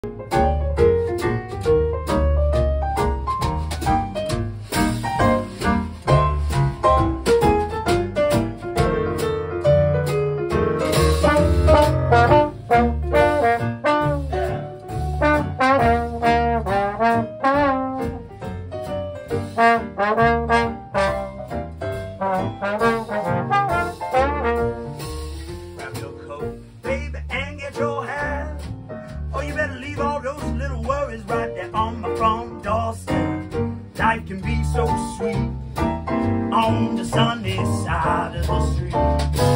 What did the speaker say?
Grab your coat, baby, and get your hat. Oh, you better leave all those little worries right there on my front doorstep. Life can be so sweet on the sunny side of the street.